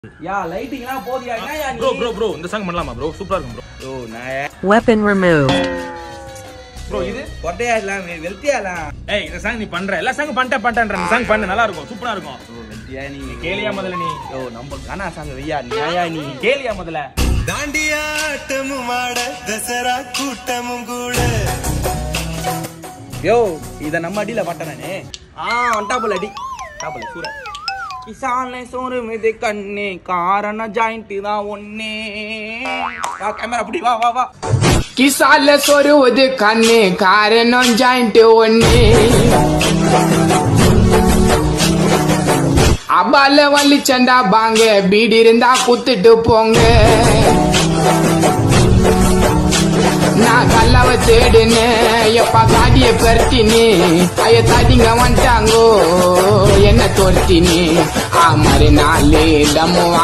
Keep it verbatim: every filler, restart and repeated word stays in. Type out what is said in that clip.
யா லைட்டிங்லாம் போடியா என்னயா நீ bro bro bro இந்த சாங் பண்ணலாமா bro சூப்பரா இருக்கும் bro bro நான் weapon removed bro இது கொட்டையா இல்ல வெல்தியால ஏய் இந்த சாங் நீ பண்ற எல்லா சாங் பண்ணிட்ட பண்ணிட்டன்ற இந்த சாங் பண்ணு நல்லா இருக்கும் சூப்பரா இருக்கும் bro வெல்தியா நீ கேளியா முதல்ல நீ யோ நம்ம கானா சாங் வெய்யா நீயா நீ கேளியா முதல்ல தாண்டியாட்டமும் ஆட தசரா கூட்டமும் கூட யோ இத நம்ம அடியில பட்டனே ஆ டாப்ல அடி டாப்ல சூர கிசானே soruvudhu kannu காரண ஜாயிண்ட் தான் ஒண்ணே வா கேமரா அப்படி வா வா வா Kissa soruvudhu kannu காரணம் ஜாயிண்ட் ஒண்ணே அபால வலிச்சண்டா பாங்க பீடி இருந்தா குத்துட்டு போங்க நான் கல்லவ தேடுனே எப்பா காடிய பெருட்டினே ஐய தாடிங்க வந்துட்டாங்கோ என்ன தோர்த்தினே ஆ மாதிரி நாளே தம்மு